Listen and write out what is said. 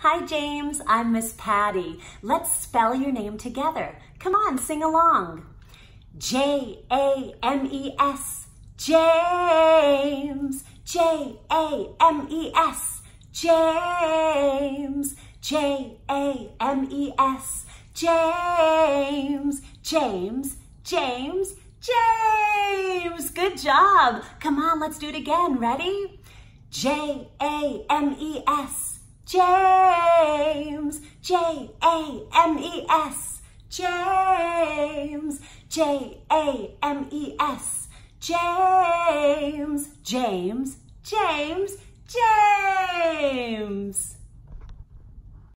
Hi, James. I'm Miss Patty. Let's spell your name together. Come on, sing along. J-A-M-E-S, James. J-A-M-E-S, James. J-A-M-E-S, James. James, James, James. Good job. Come on, let's do it again. Ready? J-A-M-E-S, James. J-A-M-E-S, James. J-A-M-E-S, James. James, James, James.